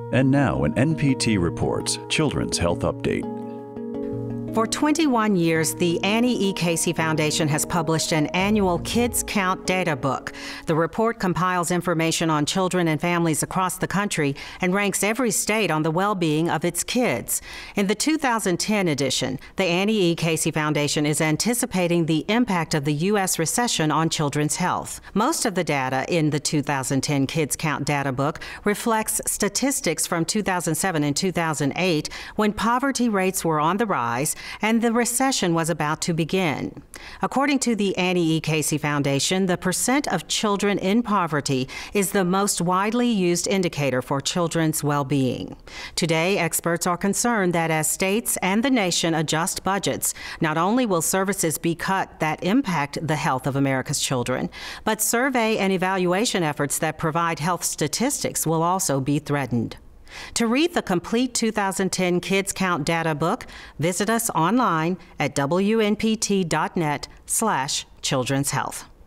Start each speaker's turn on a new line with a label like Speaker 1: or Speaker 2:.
Speaker 1: And now an NPT Reports Children's Health Update.
Speaker 2: For 21 years, the Annie E. Casey Foundation has published an annual Kids Count data book. The report compiles information on children and families across the country and ranks every state on the well-being of its kids. In the 2010 edition, the Annie E. Casey Foundation is anticipating the impact of the U.S. recession on children's health. Most of the data in the 2010 Kids Count data book reflects statistics from 2007 and 2008, when poverty rates were on the rise and the recession was about to begin. According to the Annie E. Casey Foundation, the percent of children in poverty is the most widely used indicator for children's well-being. Today, experts are concerned that as states and the nation adjust budgets, not only will services be cut that impact the health of America's children, but survey and evaluation efforts that provide health statistics will also be threatened. To read the complete 2010 Kids Count data book, visit us online at wnpt.net/children's health.